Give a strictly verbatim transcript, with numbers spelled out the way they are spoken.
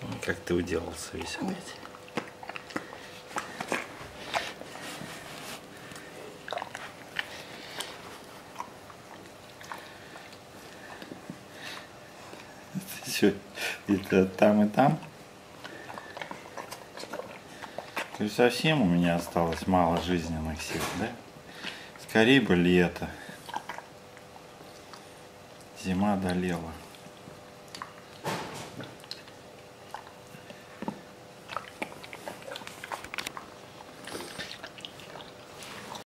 Как ты уделался весь опять. Это все, это там и там. То есть совсем у меня осталось мало жизненных сил, да? Скорее бы лето. Зима одолела.